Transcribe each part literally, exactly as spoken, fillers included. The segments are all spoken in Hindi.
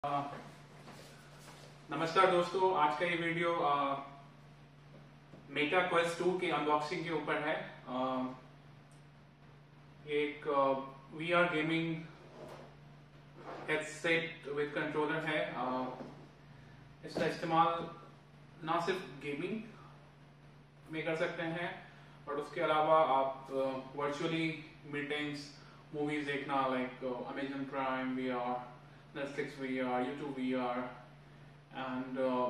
आ, नमस्कार दोस्तों, आज का ये वीडियो मेटा क्वेस्ट टू की अनबॉक्सिंग के ऊपर है। आ, एक V R gaming headset with controller है। आ, इसका इस्तेमाल ना सिर्फ गेमिंग में कर सकते हैं और उसके अलावा आप वर्चुअली मीटिंग्स, मूवीज देखना like Amazon Prime V R, Netflix V R, YouTube V R, and uh,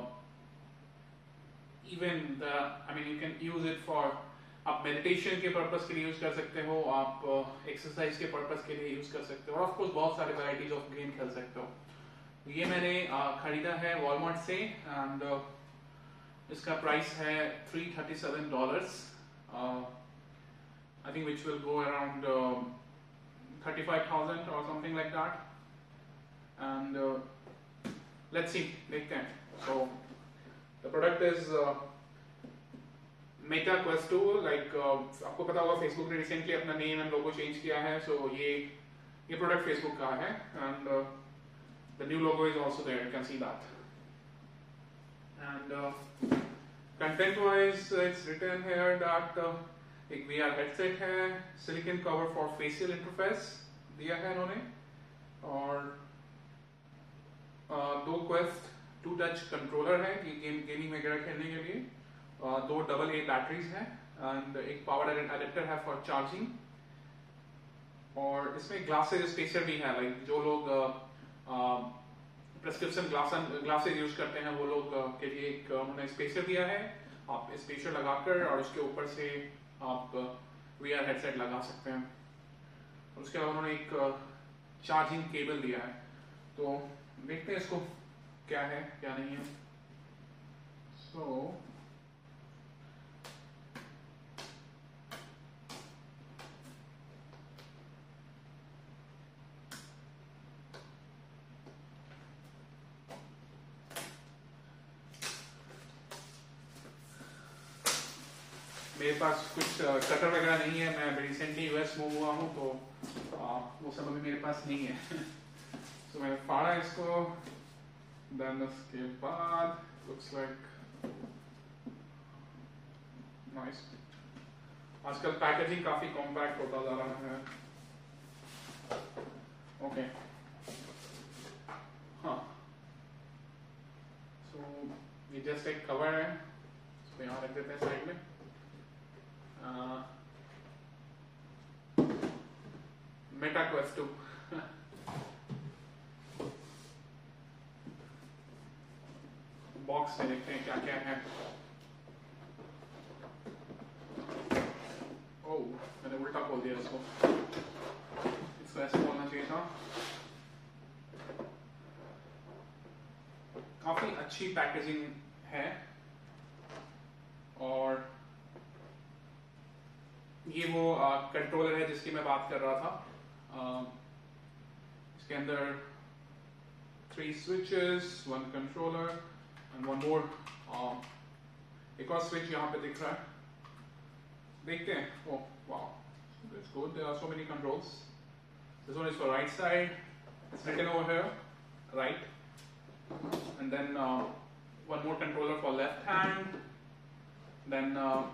even the, I mean, you can use it for आप मेडिटेशन के पर्पस के लिए यूज कर सकते हो, आप एक्सरसाइज uh, के पर्पस के लिए यूज कर सकते हो और ऑफ कोर्स बहुत सारे वैरायटीज ऑफ गेम खेल सकते हो। ये मैंने uh, खरीदा है वॉलमार्ट से एंड uh, इसका प्राइस है three thirty seven dollars, I think which will go around thirty five thousand और something like that. And uh, let's see, देखते हैं। So the product is uh, Meta Quest two. like uh, आपको पता होगा Facebook ने recently अपना name and logo change किया है, so ये ये product Facebook का है and uh, the new logo is also there, you can see that। and uh, content wise it's written here that uh, एक V R headset है, silicon cover for facial interface दिया है इन्होंने, और Uh, दो क्वेस्ट टू टच कंट्रोलर है कि गेम गेमिंग वगैरह खेलने के लिए, uh, दो डबल ए बैटरीज हैं एंड एक पावर अडेप्टर है फॉर चार्जिंग, और इसमें ग्लासेज स्पेसर भी है। लाइक जो लोग प्रेस्क्रिप्शन ग्लासेज यूज करते हैं वो लोग uh, के लिए एक उन्होंने स्पेसर दिया है। आप स्पेसर लगाकर और उसके ऊपर से आप वी आर हेडसेट लगा सकते हैं। उसके बाद उन्होंने एक चार्जिंग केबल दिया है, तो देखते हैं इसको क्या है क्या नहीं है। सो so, मेरे पास कुछ कटर वगैरह नहीं है, मैं रिसेंटली यूएस मूव हुआ हूँ तो आ, वो सब अभी मेरे पास नहीं है। तो मैंने फाड़ा इसको, देन उसके बाद लुक्स लाइक नाइस। आजकल पैकेजिंग काफी कॉम्पैक्ट होता जा रहा है। ओके, हाँ, सो ये जस्ट एक कवर है, इसको यहाँ रख देते हैं साइड में। मेटा क्वेस्ट टू बॉक्स में देखते हैं क्या क्या है। ओह, मैंने उल्टा खोल दिया इसको, इसको ऐसे खोलना चाहिए था। काफी अच्छी पैकेजिंग है और ये वो कंट्रोलर है जिसकी मैं बात कर रहा था। आ, इसके अंदर three switches, one controller and one more, uh, एक और स्विच यहाँ पे दिख रहा है, देखते हैं। oh wow, that's good, there are so many controls। this one is for right side, it's written over here right, and then uh, one more controller for left hand, then uh,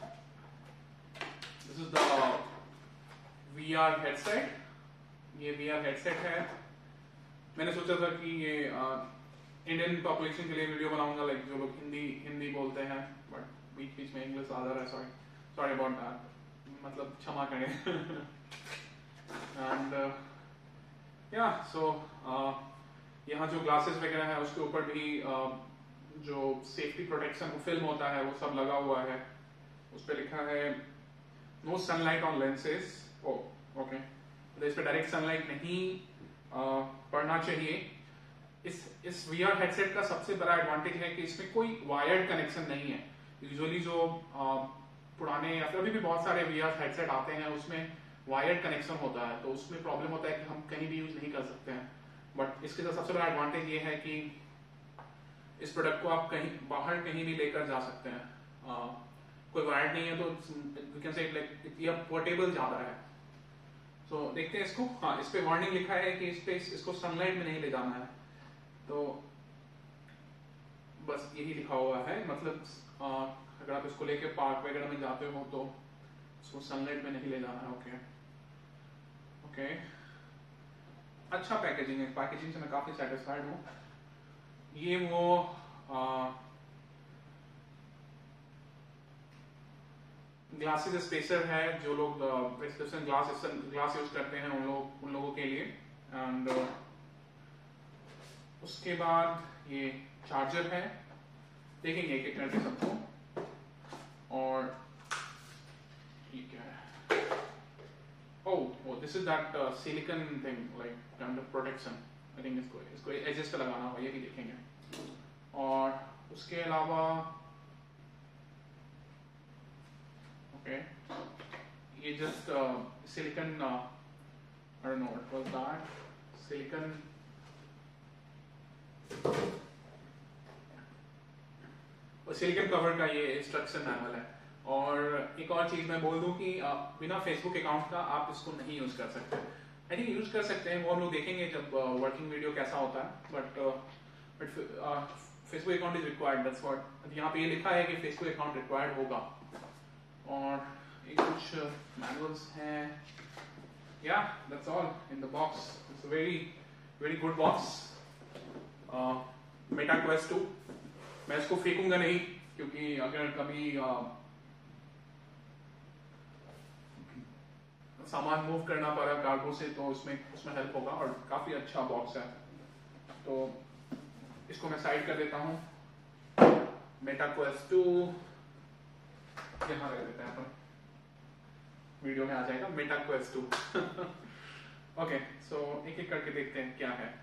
this is the V R headset। ये V R headset है। मैंने सोचा था कि ये uh, इंडियन पॉपुलेशन के लिए वीडियो बनाऊंगा, लाइक जो लोग हिंदी हिंदी बोलते हैं, बट बीच बीच में इंग्लिश आ जा रहा है, सॉरी सॉरी अबाउट दैट, मतलब क्षमा करें। एंड या सो यहाँ जो ग्लासेस वगैरह है उसके ऊपर भी uh, जो सेफ्टी प्रोटेक्शन फिल्म होता है वो सब लगा हुआ है। उस पर लिखा है no sunlight on lenses. Oh okay, तो इस पर डायरेक्ट सनलाइट नहीं uh, पड़ना चाहिए। इस इस V R हेडसेट का सबसे बड़ा एडवांटेज है कि इसमें कोई वायर्ड कनेक्शन नहीं है। यूजुअली जो आ, पुराने या फिर अभी भी बहुत सारे V R हेडसेट आते हैं उसमें वायर्ड कनेक्शन होता है, तो उसमें प्रॉब्लम होता है कि हम कहीं भी यूज नहीं कर सकते हैं। बट इसके साथ सबसे बड़ा एडवांटेज ये है कि इस प्रोडक्ट को आप कहीं बाहर कहीं भी लेकर जा सकते हैं। आ, कोई वायर्ड नहीं है तो वी कैन से लाइक ये पोर्टेबल ज्यादा है। तो देखते हैं इसको। हाँ, इस पे वार्निंग लिखा है कि इस पे इसको सनलाइट में नहीं ले जाना है। बस यही लिखा हुआ है, मतलब आ, अगर आप इसको लेके पार्क वगैरह में जाते हो तो इसको सनलाइट में नहीं ले जाना है। ओके ओके, अच्छा पैकेजिंग है, पैकेजिंग से मैं काफी सेटिस्फाइड हूँ। ये वो ग्लासेस स्पेसर है, जो लोग प्रेस्क्रिप्शन ग्लास ग्लास यूज करते हैं उन लोग उन लोगों के लिए। एंड uh, उसके बाद ये चार्जर है, देखेंगे एक एक करके सबको। और ये क्या है, oh this is that silicone thing like under protection, I think इसको इसको एडजस्ट लगाना होगा, ये भी देखेंगे। और उसके अलावा ओके okay, ये just silicone, I don't know what was that, silicone silicone cover का ये इंस्ट्रक्शन मैनुअल है। और एक और चीज मैं बोल दूं कि uh, बिना फेसबुक अकाउंट का आप इसको नहीं यूज कर सकते। आई थिंक यूज कर सकते हैं, वो हम लोग देखेंगे जब वर्किंग uh, वीडियो कैसा होता है, but but Facebook account is required, that's what यहाँ पे ये लिखा है कि फेसबुक अकाउंट रिक्वायर्ड होगा। और ये कुछ मैनुअल्स हैं, yeah that's all in the box. It's a very very good box. Meta Quest two, मैं इसको फेंकूंगा नहीं, क्योंकि अगर कभी uh, सामान मूव करना पड़ा कार्गो से तो उसमें उसमें हेल्प होगा। और काफी अच्छा बॉक्स है, तो इसको मैं साइड कर देता हूँ। मेटा क्वेस्ट टू यहाँ रख देते हैं अपन, वीडियो में आ जाएगा Meta Quest two. Okay, so एक एक करके देखते हैं क्या है।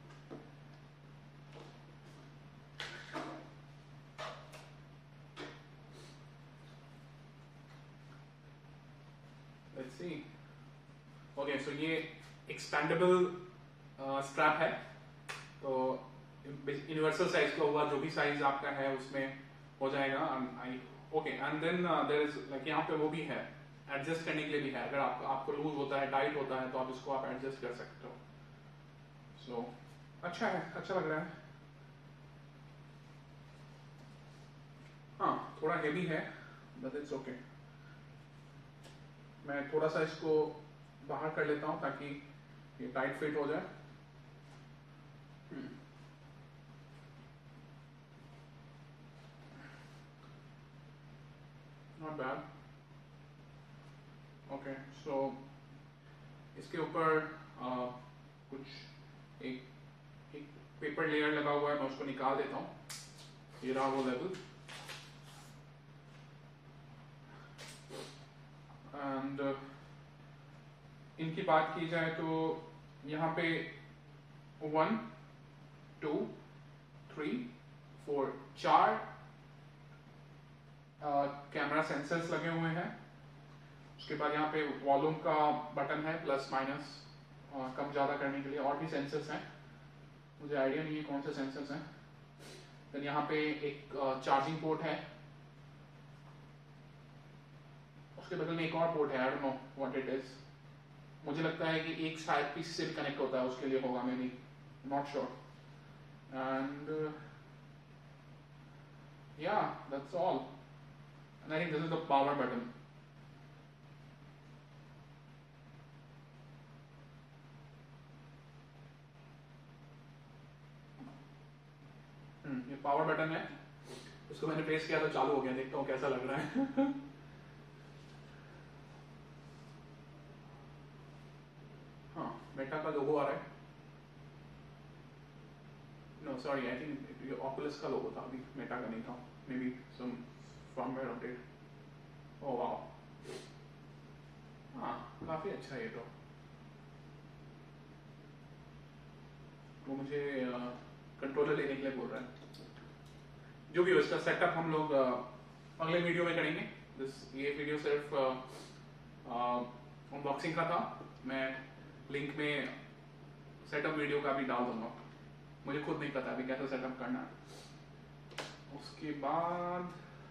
Let's see. ओके, सो ये एक्सपेंडेबल स्ट्रैप है, तो यूनिवर्सल साइज का हुआ, जो भी साइज आपका है उसमें हो जाएगा। I okay, and then there is like यहाँ पे वो भी है, एडजस्ट करने के लिए भी है। अगर आप, आपको लूज होता है, टाइट होता है, तो आप इसको आप एडजस्ट कर सकते हो। सो so, अच्छा है, अच्छा लग रहा है। हाँ, थोड़ा हेवी है, बट इट्स ओके। मैं थोड़ा सा इसको बाहर कर लेता हूँ ताकि ये टाइट फिट हो जाए। Not bad. ओके, सो इसके ऊपर uh, कुछ एक एक पेपर लेयर लगा हुआ है, मैं उसको निकाल देता हूँ। ये रहा वो लेवल। एंड uh, इनकी बात की जाए तो यहाँ पे वन टू थ्री फोर चार कैमरा सेंसर्स लगे हुए हैं। उसके बाद यहाँ पे वॉल्यूम का बटन है, प्लस माइनस कम ज्यादा करने के लिए। और भी सेंसर्स हैं, मुझे आइडिया नहीं है कौन से सेंसर्स हैं। फिर यहाँ पे एक चार्जिंग पोर्ट है, उसके बगल में एक और पोर्ट है, I don't know what it is. मुझे लगता है कि एक शायद पीसी से भी कनेक्ट होता है, उसके लिए होगा, maybe, not sure. And yeah that's all, and I think this is the power button. ये पावर बटन है, इसको मैंने प्रेस किया तो चालू हो गया। देखता हूँ कैसा लग रहा है। हाँ, मेटा का लोगो आ रहा है। नो सॉरी, आई थिंक ये ऑकुलस का लोगो था, अभी मेटा का नहीं था। Maybe some firmware update. Oh wow, हाँ काफी अच्छा है ये तो। वो मुझे कंट्रोलर लेने के लिए बोल रहा है। जो भी हो, इसका सेटअप हम लोग uh, अगले वीडियो में करेंगे। दिस ये वीडियो सिर्फ अनबॉक्सिंग uh, uh, का था। मैं लिंक में सेटअप वीडियो का भी डाल दूंगा, मुझे खुद नहीं पता अभी कैसे सेटअप करना है। उसके बाद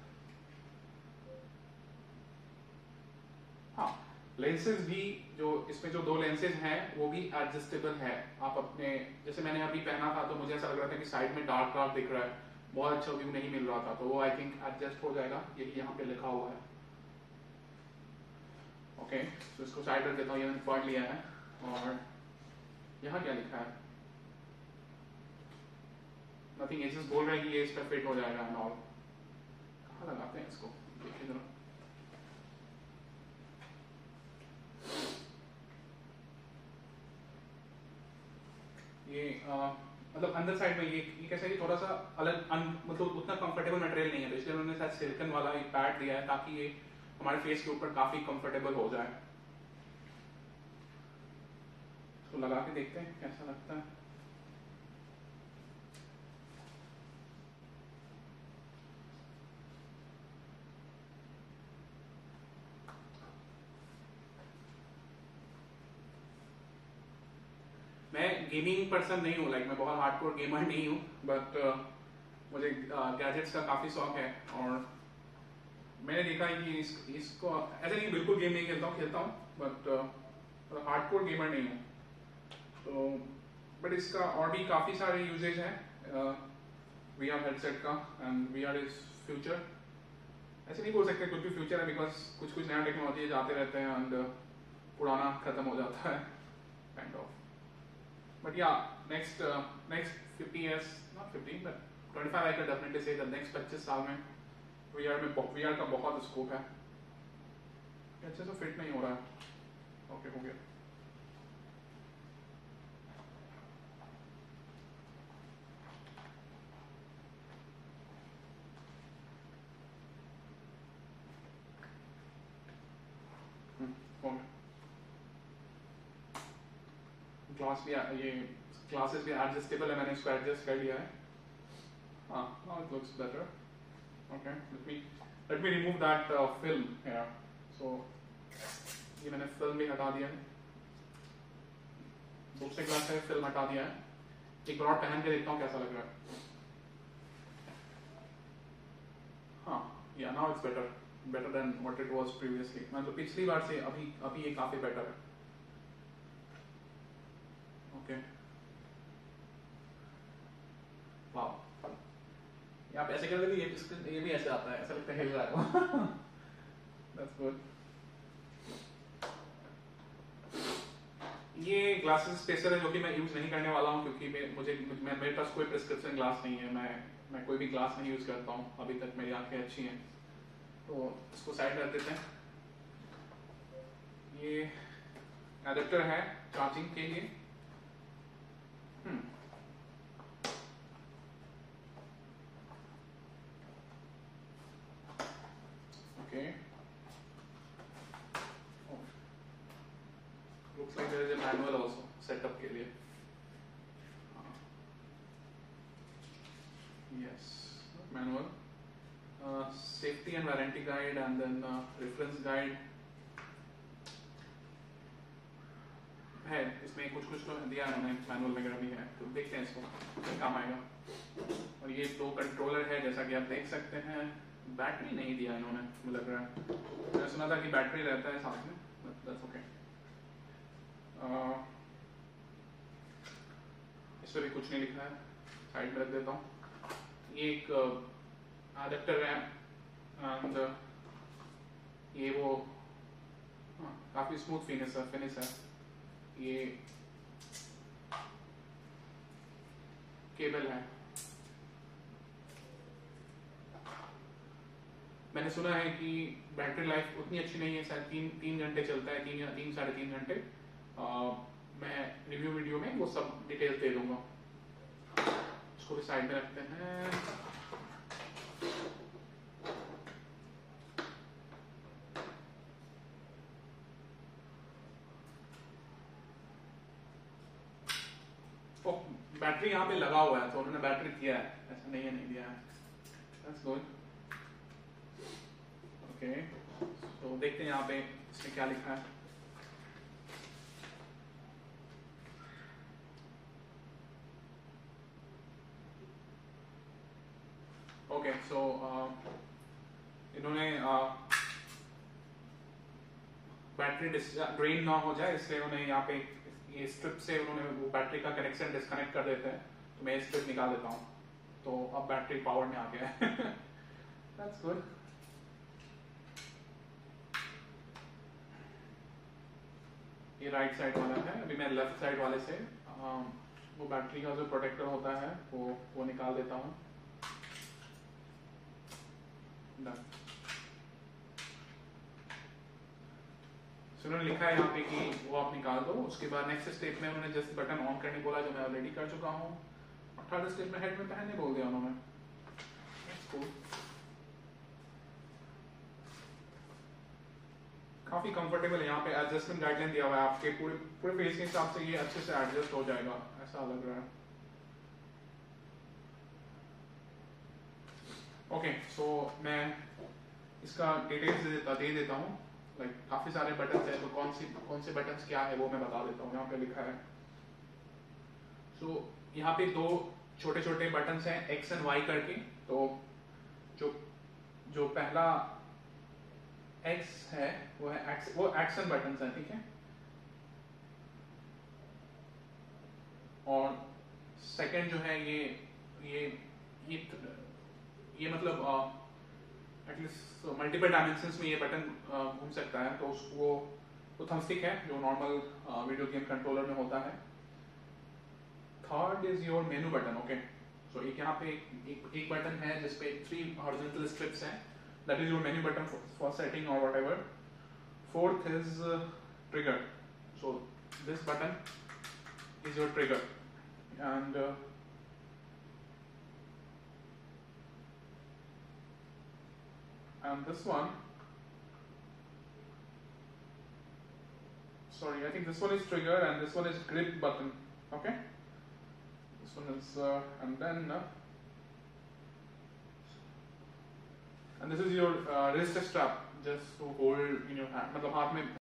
हाँ, लेंसेज भी, जो इसमें जो दो लेंसेज हैं वो भी एडजस्टेबल है। आप अपने, जैसे मैंने अभी पहना था तो मुझे ऐसा लग रहा था कि साइड में डार्क डार्क दिख रहा है, बहुत अच्छा व्यू नहीं मिल रहा था, तो वो आई थिंक एडजस्ट हो जाएगा, यही यहाँ पे लिखा हुआ है। ओके okay, तो इसको साइड रख देता हूँ, ये मैंने पढ़ लिया है। और यहाँ क्या लिखा है, नथिंग, एजेस बोल रहा है कि ये इस पर फिट हो जाएगा एंड ऑल। कहाँ लगाते हैं इसको, देखिए जरा। ये आ, मतलब अंदर साइड में ये ये कैसा है, थोड़ा सा अलग, मतलब उतना कंफर्टेबल मटेरियल नहीं है, तो इसलिए उन्होंने शायद सिलिकॉन वाला एक पैड दिया है ताकि ये हमारे फेस के ऊपर काफी कंफर्टेबल हो जाए। तो लगा के देखते हैं कैसा लगता है। मैं गेमिंग पर्सन नहीं हूँ, लाइक मैं बहुत हार्डकोर गेमर नहीं हूँ, बट uh, मुझे गैजेट्स uh, का काफी शौक है। और मैंने देखा है कि इस, इसको ऐसे नहीं बिल्कुल गेम नहीं खेलता हूँ, खेलता हूँ बट हार्डकोर गेमर नहीं हूँ। तो बट इसका और भी काफी सारे यूजेज हैं वी आर हेडसेट का, and V R is future. ऐसे नहीं बोल सकते कुछ भी फ्यूचर है, बिकॉज कुछ कुछ नया टेक्नोलॉजी आते रहते हैं एंड पुराना खत्म हो जाता है kind of. But yeah next next fifty years, not fifty but twenty five, I can definitely say that next पच्चीस साल में वीआर में वीआर का बहुत स्कोप है। अच्छे से फिट नहीं हो रहा है। ओके, हो गया। क्लास भी ये क्लासेस भी एडजस्टेबल है, मैंने इसको एडजस्ट कर लिया है। हाँ, now it looks better. Okay, let me let me remove that uh, film here. So ये मैंने फिल्म भी हटा दिया है, दूसरे क्लास से फिल्म हटा दिया है। एक बार और पहन के देखता हूँ कैसा लग रहा है। हाँ, yeah, now it's better, better than what it was previously. मतलब पिछली बार से अभी अभी ये काफी बेटर है। ओके, वाह, आप ऐसे कर देते, ये ये भी ऐसे आता है, ऐसा लगता है हिल रहा है। That's good. ये ग्लासेस स्पेसर है जो कि मैं यूज नहीं करने वाला हूँ, क्योंकि मैं, मुझे मैं, मेरे पास कोई प्रिस्क्रिप्शन ग्लास नहीं है। मैं मैं कोई भी ग्लास नहीं यूज करता हूँ अभी तक, मेरी आंखें अच्छी हैं। तो इसको साइड रख देते हैं। ये एडेप्टर है चार्जिंग के लिए। Hmm okay, looks like there is a manual also setup के लिए। Yes, manual, uh, safety and warranty guide, and then uh, reference guide है। इसमें कुछ कुछ तो दिया है उन्होंने, मैनुअल वगैरह भी है, तो देखते हैं इसको काम आएगा। और ये दो कंट्रोलर है जैसा कि आप देख सकते हैं। बैटरी नहीं दिया इन्होंने, मुझे लग रहा है, मैंने सुना था कि बैटरी रहता है साथ में, बट दैट्स ओके। इस पर भी कुछ नहीं लिखा है, साइड में रख देता हूँ। ये एक एडेप्टर है, एंड ये वो हाँ, काफी स्मूथ फिनिश है फिनिश है। ये केबल है, मैंने सुना है कि बैटरी लाइफ उतनी अच्छी नहीं है, शायद तीन तीन घंटे चलता है, तीन या तीन साढ़े तीन घंटे। मैं रिव्यू वीडियो में वो सब डिटेल्स दे दूंगा। इसको भी साइड में रखते हैं। ओ, बैटरी यहाँ पे लगा हुआ है, तो उन्होंने बैटरी दिया है, ऐसा नहीं है नहीं दिया है। That's good. ओके, तो देखते हैं यहाँ पे इसमें क्या लिखा है। ओके, सो इन्होंने बैटरी ड्रेन ना हो जाए इसलिए उन्होंने यहाँ पे ये स्ट्रिप से उन्होंने वो बैटरी का कनेक्शन डिस्कनेक्ट कर देते हैं। तो मैं स्ट्रिप निकाल देता हूँ। तो अब बैटरी पावर में आ गया है दैट्स गुड। ये राइट साइड वाला है, अभी मैं लेफ्ट साइड वाले से आ, वो बैटरी का जो प्रोटेक्टर होता है वो वो निकाल देता हूँ। so, उन्होंने लिखा है यहाँ पे कि वो आप निकाल दो। उसके बाद नेक्स्ट स्टेप में उन्होंने जस्ट बटन ऑन करने बोला, जो मैं ऑलरेडी कर चुका हूँ। और थर्ड स्टेप में हेड में पहनने बोल दिया उन्होंने। cool. काफी कंफर्टेबल है। यहाँ पे एडजस्टमेंट गाइडलाइन दिया हुआ है, आपके पूरे पूरे फेस के हिसाब से ये अच्छे से एडजस्ट हो जाएगा, ऐसा लग रहा है। ओके okay, सो so, मैं इसका डिटेल्स दे देता दे देता हूँ। लाइक like, काफी सारे बटन है, तो कौन सी कौन से बटन क्या है वो मैं बता देता हूँ। यहाँ पे लिखा है, सो so, यहाँ पे दो छोटे छोटे बटन हैं एक्स एंड वाई करके। तो जो जो पहला एक्स है वो है एक्स, वो एक्शन बटन है, ठीक है। और सेकंड जो है ये ये ये ये मतलब एटलीस्ट मल्टीपल डायमेंशंस में ये बटन घूम सकता है। तो वो वो थम्बस्टिक है जो नॉर्मल वीडियो गेम कंट्रोलर में होता है। Third is your menu button. Okay, so एक यहाँ पे एक, एक बटन है जिसपे थ्री हॉरिजॉन्टल स्ट्रिप्स हैं, that is your menu button for setting और whatever. Fourth is trigger, so this button is your trigger and and this one, sorry, I think this one is trigger and this one is grip button. Okay, this one is uh, and then uh, and this is your uh, wrist strap, just to hold in your hand, मतलब हाथ में